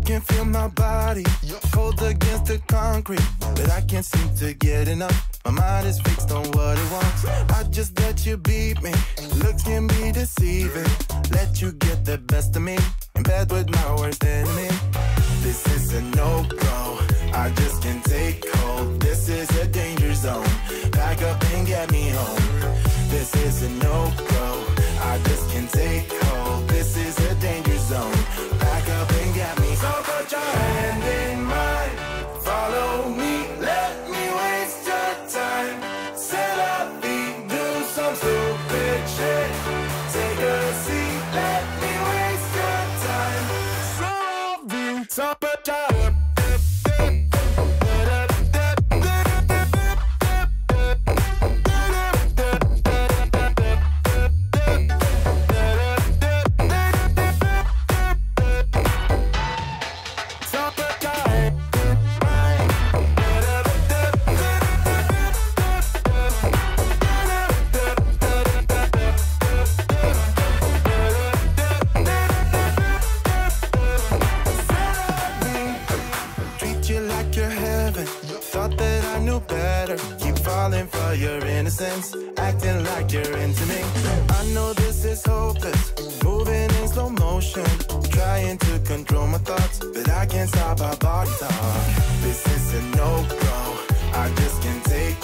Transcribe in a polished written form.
can feel my body cold against the concrete, but I can't seem to get enough. My mind is fixed on what it wants. I just let you beat me. Looks can be deceiving. Let you get the best of me in bed with my worst enemy. This is a no-go. I just can't take hold. This is a danger zone. Back up and get me home. This is a no-go. I just can't take hold. This is a danger zone. Back up and get me. So put your hand in mine. Follow me. Let me waste your time. Set up feet. Do some stupid shit. Take a seat. Let me waste your time. So put your acting like you're into me. I know this is hopeless, moving in slow motion, trying to control my thoughts, but I can't stop our body talk. This is a no-go, I just can't take